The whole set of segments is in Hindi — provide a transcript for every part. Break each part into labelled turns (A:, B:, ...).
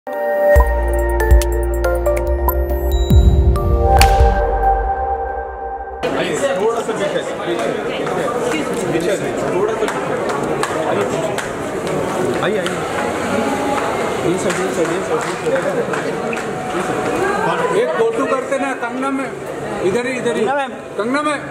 A: एक फोटो करते ना कंगना में इधर ही कंगना में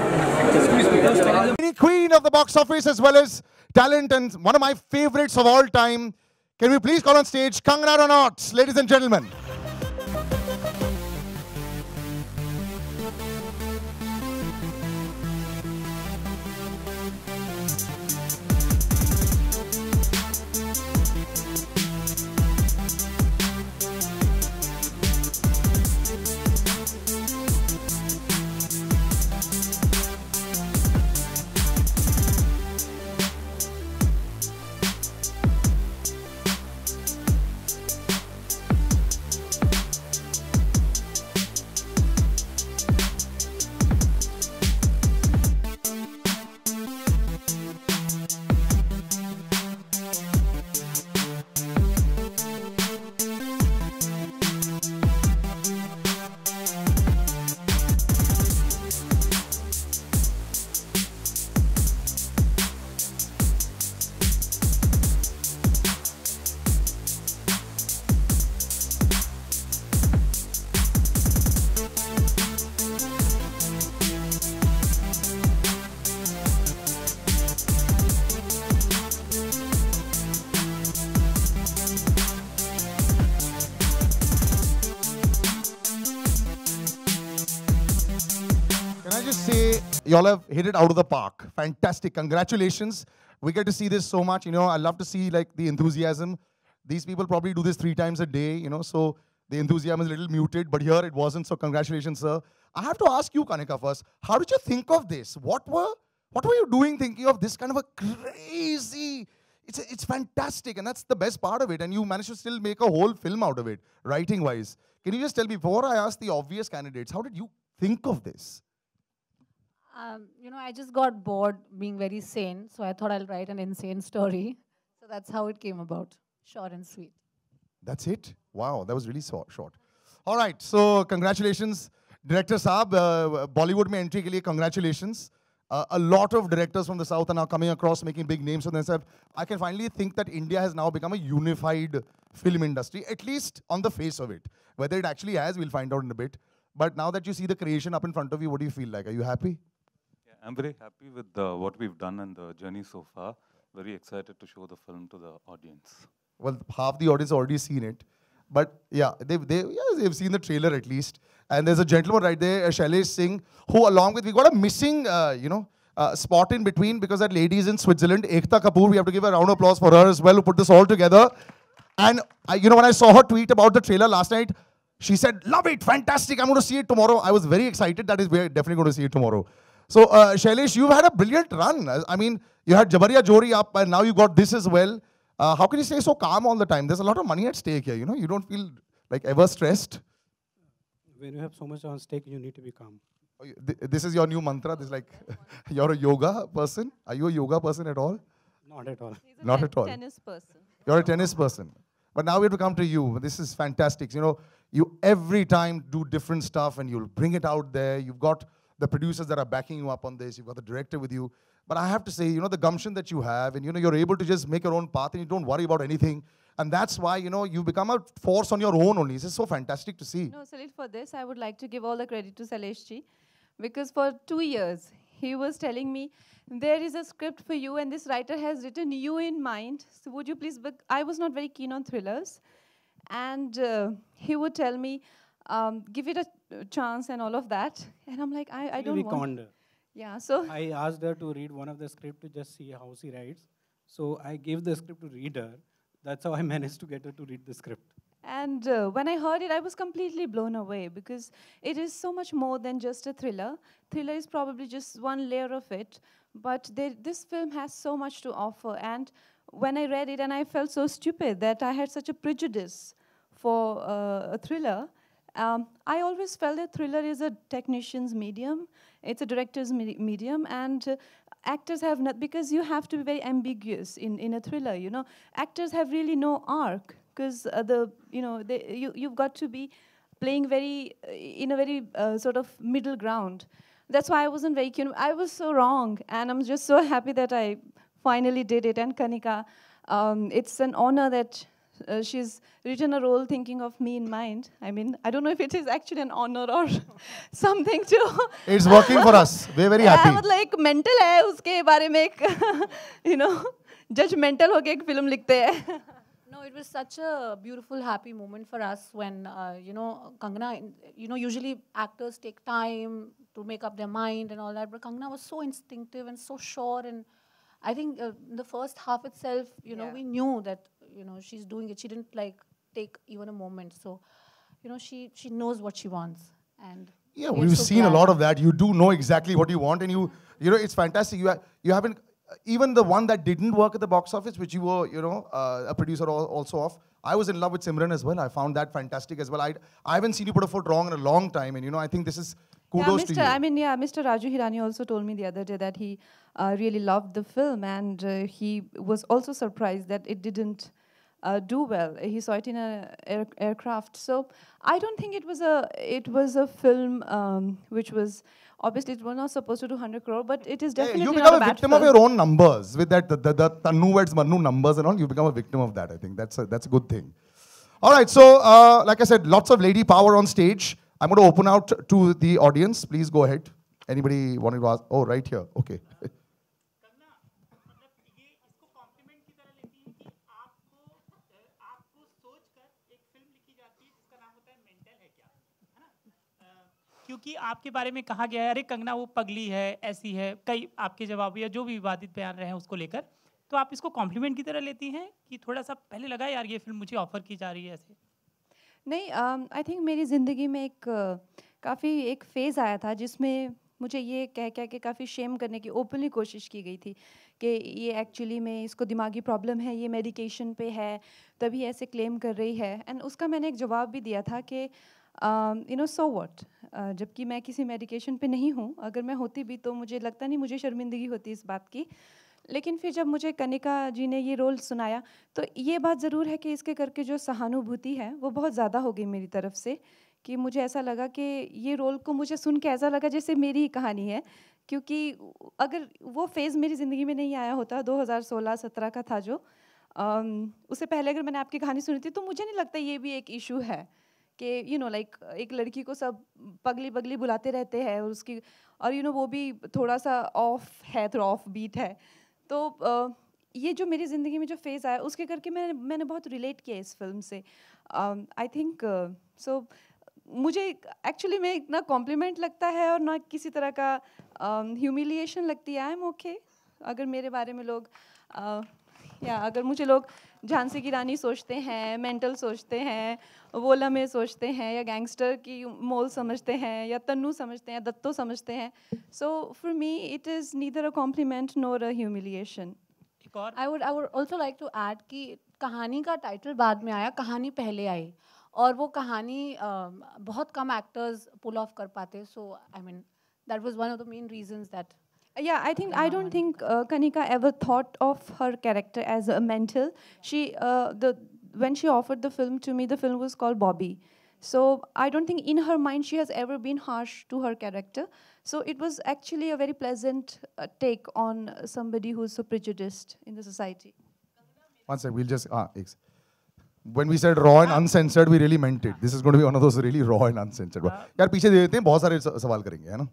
B: Queen of the box office as well as talent and one of my favorites of all time. Can we please call on stage Kangana Ranaut, ladies and gentlemen. Y'all have hit it out of the park. Fantastic. Congratulations. We get to see this so much. You know, I love to see like the enthusiasm. These people probably do this 3 times a day, you know, so the enthusiasm is a little muted, but here it wasn't. So congratulations, sir. I have to ask you, Kanika, first. How did you think of this? What were you doing thinking of this kind of a crazy... It's fantastic, and that's the best part of it. And you managed to still make a whole film out of it, writing-wise. Can you just tell me, before I ask the obvious candidates, how did you think of this?
C: You know, I just got bored being very sane, so I thought I'll write an insane story. So that's how it came about, short and sweet.
B: That's it? Wow, that was really short. All right, so congratulations. Director Saab, Bollywood mein entry ke liye congratulations. A lot of directors from the South are now coming across, making big names for themselves. I can finally think that India has now become a unified film industry, at least on the face of it. Whether it actually has, we'll find out in a bit. But now that you see the creation up in front of you, what do you feel like? Are you happy?
D: I'm very happy with what we've done and the journey so far. Very excited to show the film to the audience.
B: Well, half the audience already seen it. But yeah, they've seen the trailer at least. And there's a gentleman right there, Shailesh Singh, who along with, we got a missing, spot in between because that lady is in Switzerland, Ekta Kapoor. We have to give a round of applause for her as well, who put this all together. And, when I saw her tweet about the trailer last night, she said, love it, fantastic, I'm going to see it tomorrow. I was very excited that we're definitely going to see it tomorrow. So, Shailesh, you've had a brilliant run. I mean, you had Jabariya Jori up, and now you got this as well. How can you stay so calm all the time? There's a lot of money at stake here, You don't feel like ever stressed?
E: When you have so much on stake, you need to be calm.
B: This is your new mantra? This is like, you're a yoga person? Are you a yoga person at all?
E: Not at all.
C: He's
B: Not at all.
C: Tennis person.
B: You're a tennis person. But now we have to come to you. This is fantastic. You every time do different stuff and you'll bring it out there. You've got the producers that are backing you up on this. You've got the director with you. But I have to say, the gumption that you have, and you're able to just make your own path and you don't worry about anything. And that's why, you've become a force on your own only. This is so fantastic to see.
C: No, Salil, for this, I would like to give all the credit to Sailesh ji. Because for 2 years, he was telling me, there is a script for you and this writer has written you in mind. So would you please, I was not very keen on thrillers. And he would tell me, give it a chance and all of that. And I'm like, I don't want. Yeah, so.
E: I asked her to read one of the script to just see how she writes. So I gave the script to read her. That's how I managed to get her to read the script.
C: And when I heard it, I was completely blown away because it is so much more than just a thriller. Thriller is probably just one layer of it, but this film has so much to offer. And when I read it, and I felt so stupid that I had such a prejudice for a thriller. I always felt that thriller is a technician's medium. It's a director's medium, and actors have not, because you have to be very ambiguous in a thriller, Actors have really no arc. because you've got to be playing in a very sort of middle ground. That's why I wasn't very keen. I was so wrong, and I'm just so happy that I finally did it. And Kanika, it's an honor that she's written a role thinking of me in mind. I mean, I don't know if it is actually an honor or something too.
B: It's working for us. We're very happy.
C: I was like, mental है उसके बारे में एक, judgmental होके एक film लिखते हैं.
F: No, it was such a beautiful, happy moment for us when, Kangana, usually actors take time to make up their mind and all that, but Kangana was so instinctive and so sure, and I think the first half itself, we knew that, she's doing it. She didn't take even a moment. So, she knows what she wants. And
B: yeah, we've seen a lot of that. You do know exactly what you want, and it's fantastic. You haven't, even the one that didn't work at the box office, which you were, a producer also of. I was in love with Simran as well. I found that fantastic as well. I haven't seen you put a foot wrong in a long time, and I think this is kudos to you.
C: Mr. Raju Hirani also told me the other day that he really loved the film, and he was also surprised that it didn't do well. He saw it in an aircraft. So I don't think it was a film which was, obviously it was not supposed to do 100 crore, but it is definitely
B: you
C: not
B: become
C: a
B: a
C: bad
B: victim
C: film.
B: of your own numbers with that the Tannu Weds Mannu numbers and all. You become a victim of that. I think that's a good thing. All right, so like I said, lots of lady power on stage. I'm going to open out to the audience. Please go ahead. Anybody wanting to ask? Oh, right here. Okay.
G: क्योंकि आपके बारे में कहा गया है, अरे कंगना वो पगली है, ऐसी है, कई आपके जवाब या जो भी विवादित बयान रहे हैं उसको लेकर, तो आप इसको कॉम्प्लीमेंट की तरह लेती हैं कि थोड़ा सा पहले लगा यार ये फिल्म मुझे ऑफर की जा रही है ऐसे?
C: नहीं, आई थिंक मेरी ज़िंदगी में काफ़ी एक फेज़ आया था जिसमें मुझे ये कह के काफ़ी शेम करने की ओपनली कोशिश की गई थी कि ये एक्चुअली में इसको दिमागी प्रॉब्लम है, ये मेडिकेशन पे है, तभी ऐसे क्लेम कर रही है. एंड उसका मैंने एक जवाब भी दिया था कि सो व्हाट, जबकि मैं किसी मेडिकेशन पे नहीं हूँ. अगर मैं होती भी तो मुझे लगता नहीं मुझे शर्मिंदगी होती इस बात की. लेकिन फिर जब मुझे कनिका जी ने ये रोल सुनाया तो ये बात ज़रूर है कि इसके करके जो सहानुभूति है वो बहुत ज़्यादा हो गई मेरी तरफ से, कि मुझे ऐसा लगा कि ये रोल को मुझे सुन के ऐसा लगा जैसे मेरी ही कहानी है. क्योंकि अगर वो फेज़ मेरी ज़िंदगी में नहीं आया होता, 2016-17 का था जो, उससे पहले अगर मैंने आपकी कहानी सुनी थी तो मुझे नहीं लगता ये भी एक इशू है कि लाइक एक लड़की को सब पगली पगली बुलाते रहते हैं और उसकी, और वो भी थोड़ा सा ऑफ है, थोड़ा ऑफ बीट है. तो ये जो मेरी ज़िंदगी में जो फेज़ आया उसके करके मैंने बहुत रिलेट किया इस फिल्म से. आई थिंक सो मुझे एक्चुअली में ना कॉम्प्लीमेंट लगता है और ना किसी तरह का ह्यूमिलिएशन लगती है. आई एम ओके अगर मेरे बारे में लोग या अगर मुझे लोग झांसी की रानी सोचते हैं, मेंटल सोचते हैं, वोला में सोचते हैं, या गैंगस्टर की मोल समझते हैं, या तन्नू समझते हैं, दत्तो समझते हैं. So for me it is neither a compliment nor a humiliation.
F: I would also like to add कि कहानी का टाइटल बाद में आया, कहानी पहले आई, और वो कहानी बहुत कम एक्टर्स पुल ऑफ कर पाते. So I mean that was one of the main reasons that.
C: Yeah, I don't think Kanika ever thought of her character as a mental. When she offered the film to me, the film was called Bobby. So I don't think in her mind she has ever been harsh to her character. So it was actually a very pleasant take on somebody who's so prejudiced in the society.
B: One sec, we'll just when we said raw and uncensored, we really meant it. This is going to be one of those really raw and uncensored. यार पीछे दे देते हैं, बहुत सारे सवाल करेंगे, है ना?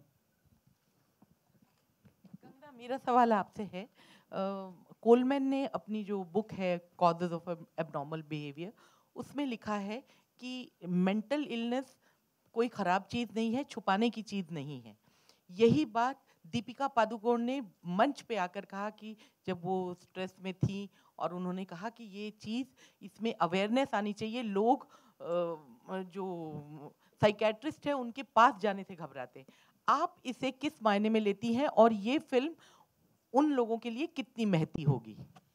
H: मेरा सवाल आपसे है, कोलमैन ने अपनी जो बुक है कॉजेज ऑफ एबनॉर्मल बिहेवियर, उसमें लिखा है कि मेंटल इलनेस कोई ख़राब चीज़ नहीं है, छुपाने की चीज़ नहीं है. यही बात दीपिका पादुकोण ने मंच पे आकर कहा कि जब वो स्ट्रेस में थी और उन्होंने कहा कि ये चीज़, इसमें अवेयरनेस आनी चाहिए, लोग जो साइकेट्रिस्ट हैं उनके पास जाने से घबराते. आप इसे किस मायने में लेती हैं और ये फिल्म उन लोगों के लिए कितनी महती होगी?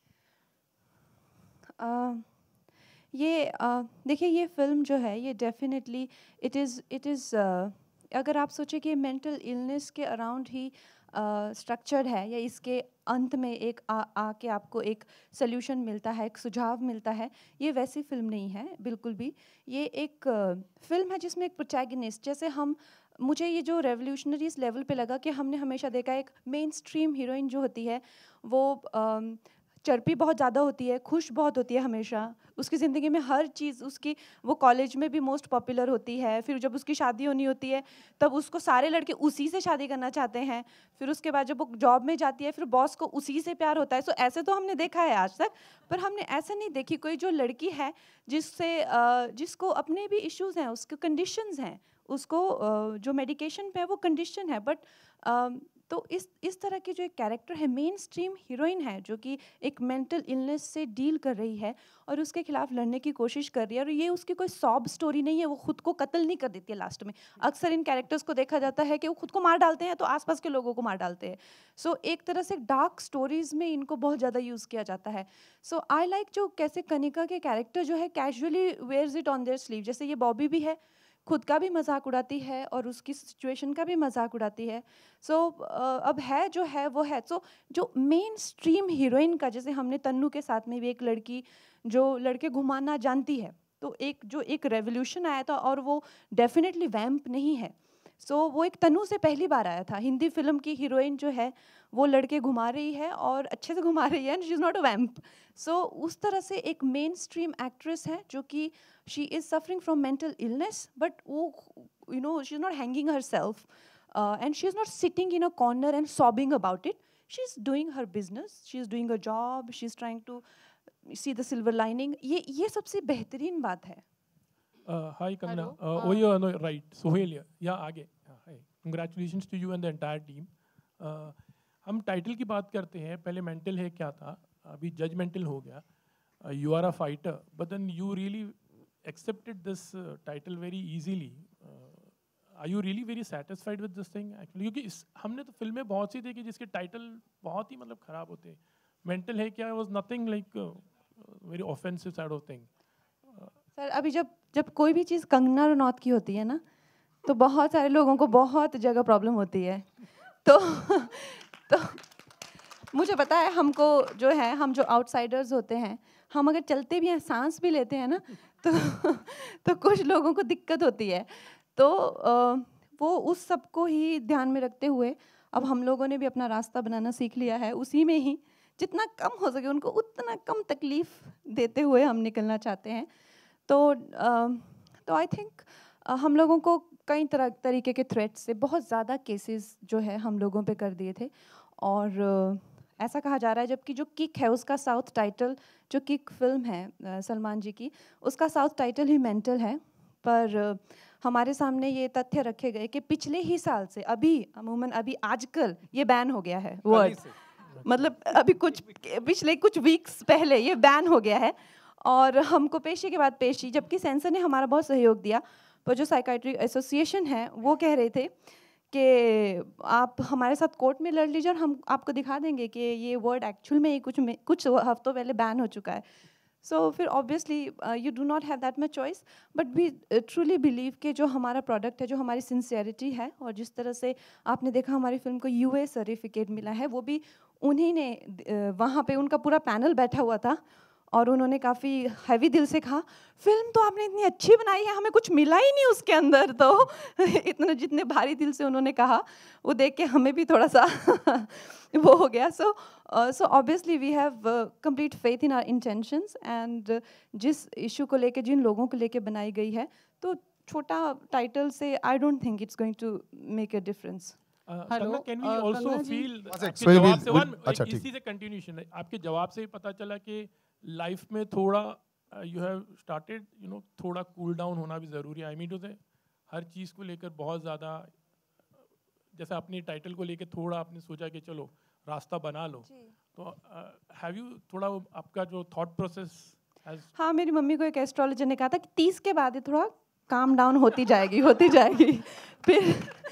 C: देखिए ये फिल्म जो है ये डेफिनेटली इट इज़ अगर आप सोचें कि मेंटल इलनेस के अराउंड ही स्ट्रक्चर्ड है या इसके अंत में एक आके आपको एक सोल्यूशन मिलता है, एक सुझाव मिलता है, ये वैसी फिल्म नहीं है बिल्कुल भी। ये एक फिल्म है जिसमें एक प्रोटैगनिस्ट, जैसे मुझे ये जो रेवोल्यूशनरी इस लेवल पे लगा कि हमने हमेशा देखा एक मेन स्ट्रीम हीरोइन जो होती है वो चर्पी बहुत ज़्यादा होती है, खुश बहुत होती है हमेशा, उसकी ज़िंदगी में हर चीज़ उसकी, वो कॉलेज में भी मोस्ट पॉपुलर होती है, फिर जब उसकी शादी होनी होती है तब उसको सारे लड़के उसी से शादी करना चाहते हैं, फिर उसके बाद जब वो जॉब में जाती है फिर बॉस को उसी से प्यार होता है। सो ऐसे तो हमने देखा है आज तक, पर हमने ऐसा नहीं देखी कोई जो लड़की है जिसको अपने भी इश्यूज़ हैं, उसके कंडीशंस हैं, उसको जो मेडिकेशन पे है वो कंडीशन है, बट तो इस तरह की जो एक कैरेक्टर है, मेन स्ट्रीम हीरोइन है जो कि एक मेंटल इलनेस से डील कर रही है और उसके खिलाफ लड़ने की कोशिश कर रही है, और ये उसकी कोई सॉब स्टोरी नहीं है, वो खुद को कत्ल नहीं कर देती है लास्ट में। अक्सर इन कैरेक्टर्स को देखा जाता है कि वो खुद को मार डालते हैं तो आसपास के लोगों को मार डालते हैं। सो एक तरह से डार्क स्टोरीज में इनको बहुत ज़्यादा यूज़ किया जाता है। सो आई लाइक जो कैसे कनिका के कैरेक्टर जो है casually wears it on their sleeve, जैसे ये बॉबी भी है, खुद का भी मजाक उड़ाती है और उसकी सिचुएशन का भी मजाक उड़ाती है। सो अब है जो है वो है। सो जो मेन स्ट्रीम हीरोइन का, जैसे हमने तन्नू के साथ में भी एक लड़की जो लड़के घुमाना जानती है, तो एक रेवोल्यूशन आया था और वो डेफिनेटली वैम्प नहीं है। सो वो एक तन्नू से पहली बार आया था। हिंदी फिल्म की हीरोइन जो है वो लड़के घुमा रही है और अच्छे से घुमा रही है, and she is not a vamp. So उस तरह से एक मेन स्ट्रीम एक्ट्रेस है जो कि she is suffering from mental illness, but वो she is not hanging herself and she is not sitting in a corner and sobbing about it. She is doing her business, she is doing a job, she is trying to see the silver lining. ये सबसे बेहतरीन बात है।
I: Hi Kangana. Oh yeah, no, right. Sohail here. Yeah, आगे. Hi. Congratulations to you and the entire team. हम टाइटल की बात करते हैं, पहले मेंटल है क्या था, अभी जजमेंटल हो गया. You are a fighter, but then you really accepted this title very easily. Are you really very satisfied with this thing actually? क्योंकि हमने तो फिल्में बहुत सी देखी जिसके टाइटल बहुत ही मतलब खराब होते हैं. मेंटल है क्या was nothing like very offensive side of thing.
C: Sir अभी जब कोई भी चीज़ कंगना रनौत की होती है ना, तो बहुत सारे लोगों को बहुत जगह प्रॉब्लम होती है। तो मुझे पता है, हमको जो है, हम जो आउटसाइडर्स होते हैं, हम अगर चलते भी हैं, सांस भी लेते हैं ना, तो कुछ लोगों को दिक्कत होती है। तो वो उस सब को ही ध्यान में रखते हुए अब हम लोगों ने भी अपना रास्ता बनाना सीख लिया है, उसी में ही जितना कम हो सके उनको उतना कम तकलीफ़ देते हुए हम निकलना चाहते हैं। तो आई थिंक हम लोगों को कई तरीके के थ्रेट्स से बहुत ज़्यादा केसेस जो है हम लोगों पे कर दिए थे, और ऐसा कहा जा रहा है जबकि जो किक है उसका साउथ टाइटल, जो किक फिल्म है सलमान जी की, उसका साउथ टाइटल ही मेंटल है। पर हमारे सामने ये तथ्य रखे गए कि पिछले ही साल से अमूमन अभी आजकल ये बैन हो गया है वर्ड, मतलब अभी पिछले कुछ वीक्स पहले ये बैन हो गया है, और हमको पेशी के बाद पेशी, जबकि सेंसर ने हमारा बहुत सहयोग दिया, पर जो साइकाइट्रिक एसोसिएशन है वो कह रहे थे कि आप हमारे साथ कोर्ट में लड़ लीजिए और हम आपको दिखा देंगे कि ये वर्ड एक्चुअल में कुछ हफ्तों पहले बैन हो चुका है। सो फिर obviously you do not have that much choice, but we truly believe कि जो हमारा प्रोडक्ट है, जो हमारी सिंसियरिटी है, और जिस तरह से आपने देखा हमारी फिल्म को यूए सर्टिफिकेट मिला है, वो भी उन्हीं ने, वहाँ पे उनका पूरा पैनल बैठा हुआ था और उन्होंने काफ़ी हैवी दिल से कहा, फिल्म तो आपने इतनी अच्छी बनाई है, हमें कुछ मिला ही नहीं उसके अंदर। तो इतने जितने भारी दिल से उन्होंने कहा, वो देख के हमें भी थोड़ा सा वो हो गया। So obviously we have complete faith in our intentions, and जिस इशू को लेके, जिन लोगों को लेके बनाई गई है, तो छोटा टाइटल से I don't think it's going to make a difference.
I: Hello, can we also feel इसी से कंटिन्यूएशन है, आपके जवाब से ही पता चला कि लाइफ में थोड़ा यू हैव स्टार्टेड थोड़ा कूल डाउन होना भी ज़रूरी है। आई मीन टू से हर चीज़ को लेकर बहुत ज़्यादा, जैसे अपनी टाइटल को लेकर थोड़ा आपने सोचा कि चलो रास्ता बना लो, तो हैव यू थोड़ा आपका जो थॉट प्रोसेस?
C: हाँ, मेरी मम्मी को एक एस्ट्रोलॉजर ने कहा था कि 30 के बाद ये थोड़ा काम डाउन होती जाएगी फिर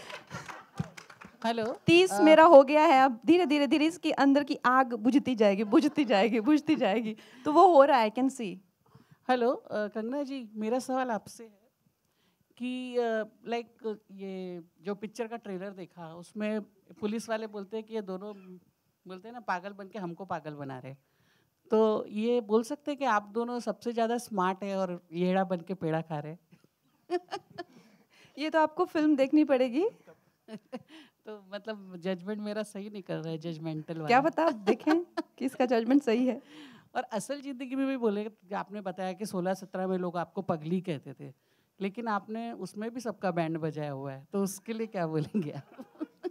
J: हेलो,
C: 30 मेरा हो गया है, अब धीरे धीरे इसकी अंदर की आग बुझती जाएगी, तो वो हो रहा है, I can see.
J: Hello Kangana ji, मेरा सवाल आपसे है, कि लाइक ये जो पिक्चर का ट्रेलर देखा उसमें पुलिस वाले बोलते हैं कि ये दोनों बोलते हैं ना पागल बन के हमको पागल बना रहे, तो ये बोल सकते हैं कि आप दोनों सबसे ज़्यादा स्मार्ट है और येड़ा बन के पेड़ा खा रहे
C: ये तो आपको फिल्म देखनी पड़ेगी।
J: तो मतलब जजमेंट मेरा सही नहीं कर रहा है, जजमेंटल वाला।
C: क्या पता आप देखें कि इसका जजमेंट सही है।
J: और असल ज़िंदगी में भी बोले, आपने बताया कि 16-17 में लोग आपको पगली कहते थे, लेकिन आपने उसमें भी सबका बैंड बजाया हुआ है, तो उसके लिए क्या बोलेंगे आप?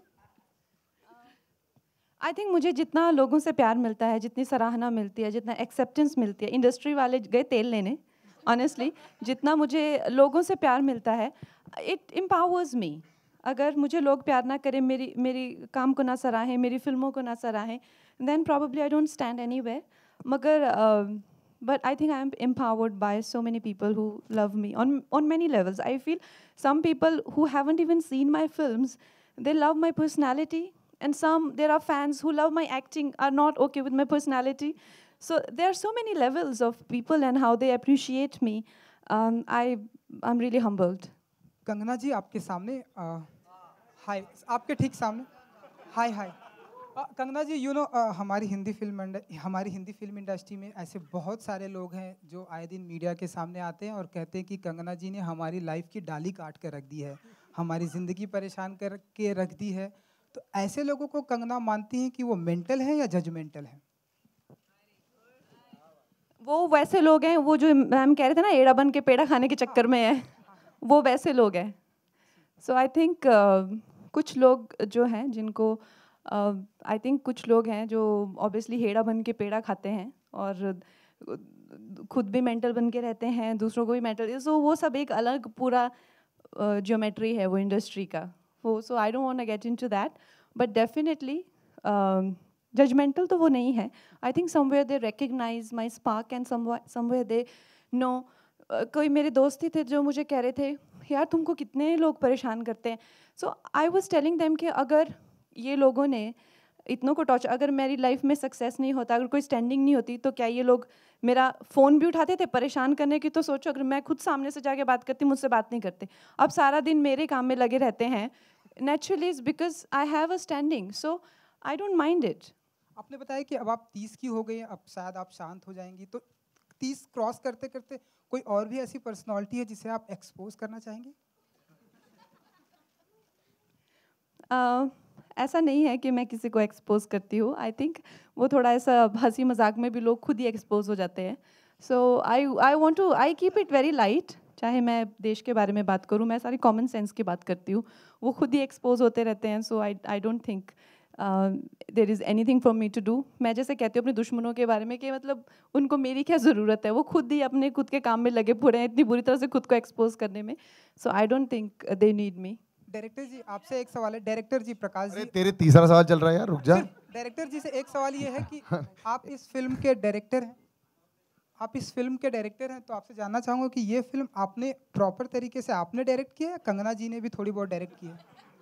C: आई थिंक मुझे जितना लोगों से प्यार मिलता है, जितनी सराहना मिलती है, जितना एक्सेप्टेंस मिलती है, इंडस्ट्री वाले गए तेल लेने ऑनेस्टली, जितना मुझे लोगों से प्यार मिलता है, इट एम्पावर्स मी। अगर मुझे लोग प्यार ना करें, मेरी काम को ना सराहें, मेरी फिल्मों को ना सराहें, then probably I don't stand anywhere. मगर but I think I am empowered by so many people who love me on many levels. I feel some people who haven't even seen my films, they love my personality, and there are fans who love my acting are not okay with my personality. So there are so many levels of people and how they appreciate me. I'm really humbled.
K: Kangana ji आपके सामने हाय, आपके ठीक सामने हाय हाय। कंगना जी, यू नो हमारी हिंदी फिल्म इंडस्ट्री में ऐसे बहुत सारे लोग हैं जो आए दिन मीडिया के सामने आते हैं और कहते हैं कि कंगना जी ने हमारी लाइफ की डाली काट कर रख दी है, हमारी ज़िंदगी परेशान करके रख दी है। तो ऐसे लोगों को कंगना मानती हैं कि वो मेंटल है या जजमेंटल है?
C: वो वैसे लोग हैं, वो जो मैम कह रहे थे ना एड़ा बन के पेड़ा खाने के चक्कर में है, वो वैसे लोग हैं। सो आई थिंक कुछ लोग जो हैं जिनको आई थिंक कुछ लोग हैं जो ऑब्वियसली हेड़ा बन के पेड़ा खाते हैं और खुद भी मेंटल बन के रहते हैं, दूसरों को भी मेंटल, सो वो सब एक अलग पूरा ज्योमेट्री है वो इंडस्ट्री का वो। So I don't want to get into that, but definitely judgemental तो वो नहीं है। I think somewhere they recognise my spark and somewhere they know. कोई मेरे दोस्त ही थे जो मुझे कह रहे थे यार तुमको कितने लोग परेशान करते हैं। So I was telling them कि अगर ये लोगों ने इतनों को टॉर्चर, अगर मेरी लाइफ में सक्सेस नहीं होता, अगर कोई स्टैंडिंग नहीं होती, तो क्या ये लोग मेरा फ़ोन भी उठाते थे परेशान करने की? तो सोचो अगर मैं खुद सामने से जाके बात करती, मुझसे बात नहीं करते, अब सारा दिन मेरे काम में लगे रहते हैं। Naturally is because I have a standing, so I don't mind it.
K: आपने बताया कि अब आप 30 की हो गई हैं, अब शायद आप शांत हो जाएंगी, तो 30 क्रॉस करते करते कोई और भी ऐसी पर्सनालिटी है जिसे आप एक्सपोज करना चाहेंगे?
C: ऐसा नहीं है कि मैं किसी को एक्सपोज करती हूँ। आई थिंक वो थोड़ा ऐसा हंसी मजाक में भी लोग खुद ही एक्सपोज हो जाते हैं। So I keep it very light. चाहे मैं देश के बारे में बात करूँ, मैं सारी कॉमन सेंस की बात करती हूँ, वो खुद ही एक्सपोज होते रहते हैं। So I don't think there is anything for me to do. मैं जैसे कहती हूँ अपने दुश्मनों के बारे में कि मतलब उनको मेरी क्या ज़रूरत है, वो खुद ही अपने खुद के काम में लगे पड़े हैं इतनी बुरी तरह से खुद को एक्सपोज करने में। So I don't think they need me.
K: Director ji आपसे एक सवाल है। डायरेक्टर जी प्रकाश जी,
B: तेरे तीसरा सवाल चल रहा है यार, रुक जा।
K: डायरेक्टर जी से एक सवाल ये है कि आप इस फिल्म के डायरेक्टर हैं, तो आपसे जानना चाहूँगा कि ये फिल्म आपने प्रॉपर तरीके से आपने डायरेक्ट किया है, कंगना जी ने भी थोड़ी बहुत डायरेक्ट की है?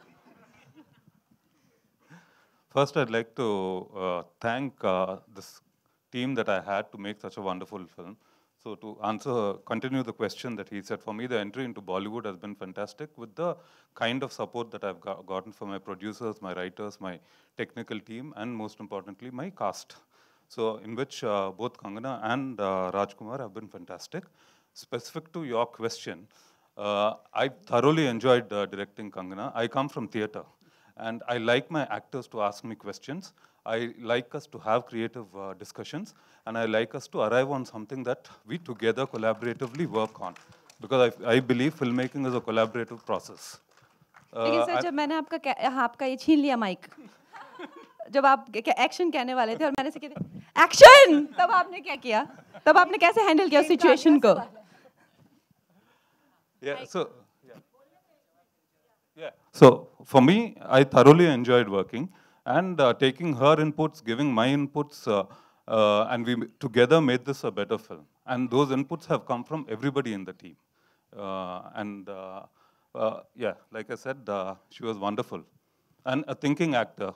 D: First, I'd like to thank this team that I had to make such a wonderful film. So to continue the question that he said, for me, the entry into Bollywood has been fantastic with the kind of support that I've gotten from my producers, my writers, my technical team, and most importantly, my cast. So in which both Kangana and Rajkumar have been fantastic. Specific to your question, I thoroughly enjoyed directing Kangana. I come from theatre, and I like my actors to ask me questions. I like us to have creative discussions, and I like us to arrive on something that we together collaboratively work on. Because I believe filmmaking is a collaborative process.
C: लेकिन सर जब मैंने आपका ये छीन लिया माइक, जब आप एक्शन कहने वाले थे और मैंने से कहते एक्शन, तब आपने क्या किया? तब आपने कैसे हैंडल किया सिचुएशन को?
D: So for me, I thoroughly enjoyed working and taking her inputs, giving my inputs, and we together made this a better film. And those inputs have come from everybody in the team. Yeah, like I said, she was wonderful and a thinking actor.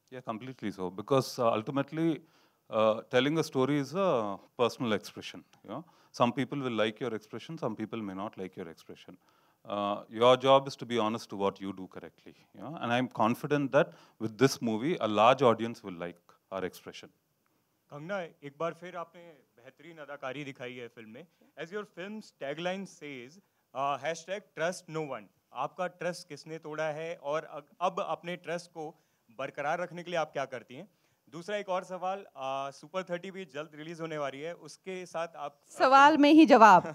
D: Yeah, completely so. Because ultimately, telling a story is a personal expression. You know, some people will like your expression, some people may not like your expression. Your job is to be honest to what you do correctly. You know? And I'm confident that with this movie, a large audience will like our expression.
L: Kangana, एक बार फिर आपने बेहतरीन अदाकारी दिखाई है फिल्म में. As your film's tagline says, #TrustNoOne. आपका ट्रस्ट किसने तोड़ा है और अब अपने ट्रस्ट को बरकरार रखने के लिए आप क्या करती हैं? दूसरा एक और सवाल, सुपर 30 भी जल्द रिलीज होने वाली है, उसके साथ आप
C: सवाल में ही जवाब.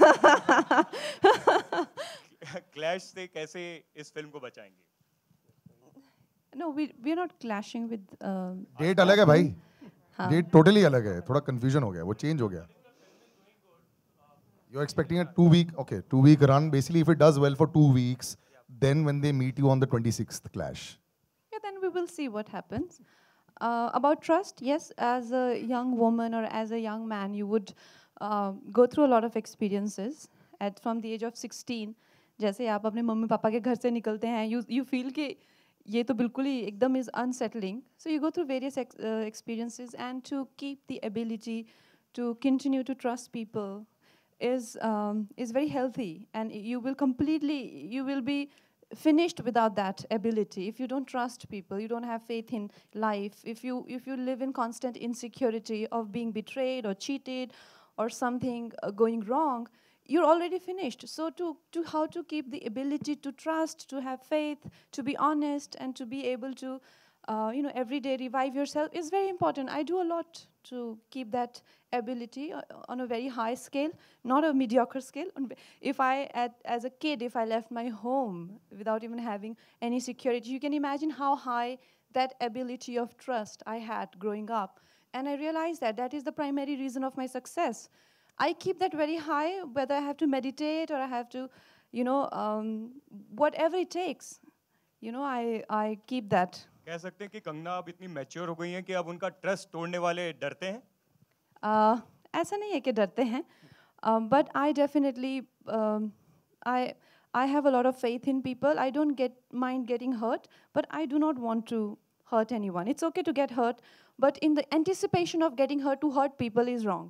L: क्लैश से कैसे इस फिल्म को बचाएंगे?
C: No, we are not clashing with.
B: Date अलग है भाई. डेट टोटली अलग है. थोड़ा कंफ्यूजन हो गया, वो चेंज हो गया. You're expecting a 2-week run. Basically, if it does well for 2 weeks, then when they meet you on the 26th clash.
C: Yeah, then we will see what happens. About trust, yes, as a young woman or as a young man, you would go through a lot of experiences. From the age of 16, जैसे आप अपने मम्मी पापा के घर से निकलते हैं, you feel कि ये तो बिल्कुल ही एकदम is unsettling. So you go through various experiences, and to keep the ability to continue to trust people is very healthy, and you will be finished without that ability. If you don't trust people, you don't have faith in life, if you live in constant insecurity of being betrayed or cheated or something going wrong, you're already finished. So to how to keep the ability to trust, to have faith, to be honest, and to be able to every day revive yourself is very important. I do a lot to keep that ability on a very high scale, not a mediocre scale. If as a kid, if I left my home without even having any security, you can imagine how high that ability of trust I had growing up. And I realized that is the primary reason of my success. I keep that very high, whether I have to meditate or I have to, whatever it takes. I keep that.
L: कह सकते हैं कि कंगना अब इतनी मैच्योर हो गई हैं कि अब उनका ट्रस्ट तोड़ने वाले डरते हैं?
C: ऐसा नहीं है कि डरते हैं, but I definitely I have a lot of faith in people. I don't mind getting hurt, but I do not want to hurt anyone. It's okay to get hurt, but in the anticipation of getting hurt, to hurt people is wrong.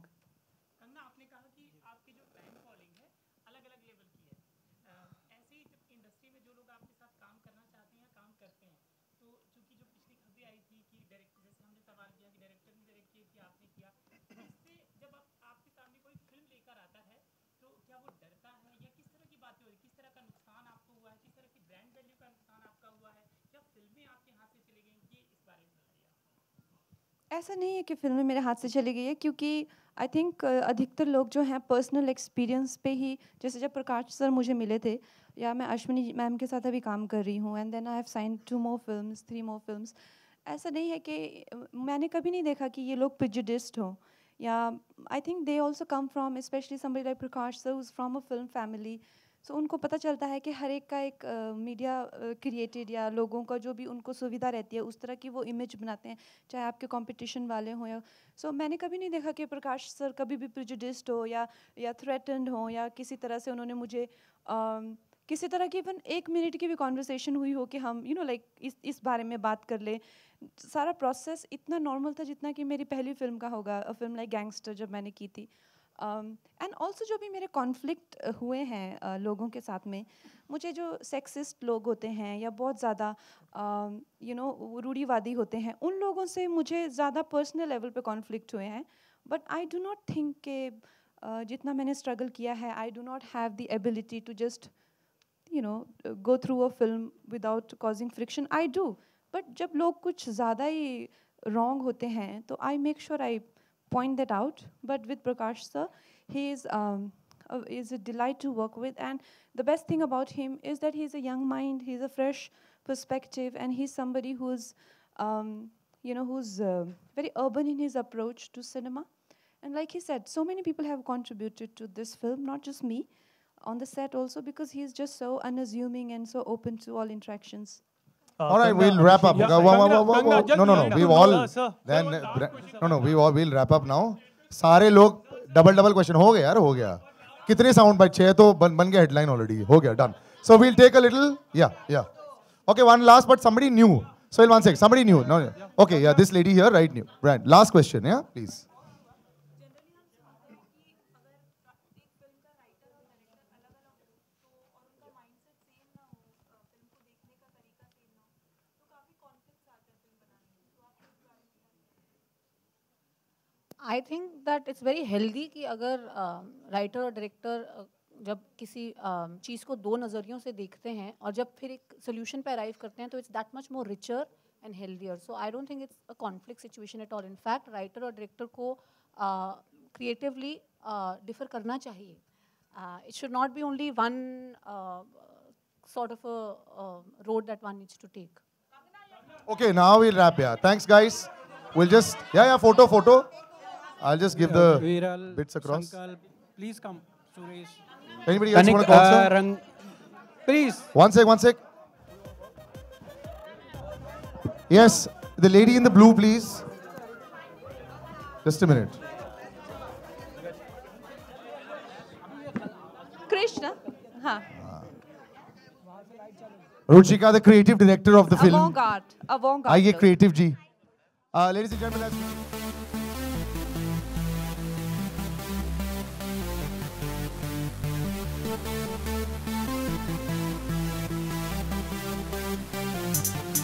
C: ऐसा नहीं है कि फिल्में मेरे हाथ से चली गई है, क्योंकि आई थिंक अधिकतर लोग जो हैं पर्सनल एक्सपीरियंस पे ही, जैसे जब प्रकाश सर मुझे मिले थे, या मैं अश्विनी मैम के साथ अभी काम कर रही हूँ, and then I have signed 2 more films, 3 more films. ऐसा नहीं है कि मैंने कभी नहीं देखा कि ये लोग प्रेजुडिस्ड हो, या I think they also come from, especially somebody like Prakash sir who's from a film family. So उनको पता चलता है कि हर एक का एक मीडिया क्रिएटेड या लोगों का जो भी उनको सुविधा रहती है उस तरह की वो इमेज बनाते हैं, चाहे आपके कंपटीशन वाले हों या. सो मैंने कभी नहीं देखा कि प्रकाश सर कभी भी प्रेजुडिस्ड हो या थ्रेटन्ड हो, या किसी तरह से उन्होंने मुझे किसी तरह की इवन 1 मिनट की भी कॉन्वर्सेशन हुई हो कि हम लाइक इस बारे में बात कर ले. सारा प्रोसेस इतना नॉर्मल था जितना कि मेरी पहली फिल्म का होगा, फिल्म लाइक गैंगस्टर जब मैंने की थी. एंड ऑल्सो जो भी मेरे कॉन्फ्लिक्ट हुए हैं लोगों के साथ में, मुझे जो सेक्सिस्ट लोग होते हैं या बहुत ज़्यादा रूढ़िवादी होते हैं, उन लोगों से मुझे ज़्यादा पर्सनल लेवल पे कॉन्फ्लिक्ट हुए हैं. But I do not think कि जितना मैंने स्ट्रगल किया है, I do not have the ability to just go through a film without causing friction. I do, but जब लोग कुछ ज़्यादा ही wrong होते हैं, तो I make sure I point that out. But with Prakash sir, he is a delight to work with, and the best thing about him is that he's a young mind, he's a fresh perspective, and he's somebody who's very urban in his approach to cinema. And like he said, so many people have contributed to this film, not just me, on the set also, because he's just so unassuming and so open to all interactions.
B: All right, we'll wrap up. No, we've all. We'll wrap up now. सारे लोग double question हो गया यार, हो गया. कितने sound bite 6 तो बन गया headline already. हो गया, done. So we'll take a little, yeah. Okay, one last, but somebody new. Sohail, one sec. Somebody new. No. Okay, yeah, this lady here, right, new. Brand. Last question, yeah, please.
F: I think that it's very healthy कि अगर राइटर और डायरेक्टर जब किसी चीज़ को दो नज़रियों से देखते हैं और जब फिर एक सोल्यूशन पे अराइव करते हैं तो it's that much more richer and healthier. So I don't think it's a conflict situation at all. In fact writer और डायरेक्टर को क्रिएटिवली डिफर करना चाहिए. It should not be only one sort of a road that one needs to take.
B: Okay, now we'll wrap. Yeah, thanks, guys. We'll just photo. I'll just give the
E: Viral,
B: bits across.
E: Sankal, please come. Suresh.
B: Anybody else want to call, sir?
E: Please.
B: One sec. Yes, the lady in the blue, please. Just a minute.
C: Krishna. हाँ.
B: Ruchika, the creative director of the film.
C: Avant-garde.
B: आइए creative ji. Ladies and gentlemen, let's